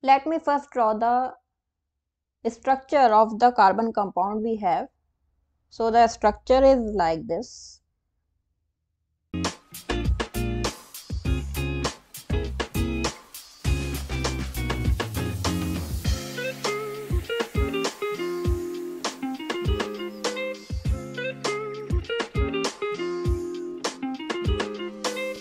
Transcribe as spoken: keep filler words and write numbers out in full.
Let me first draw the structure of the carbon compound we have. So the structure is like this.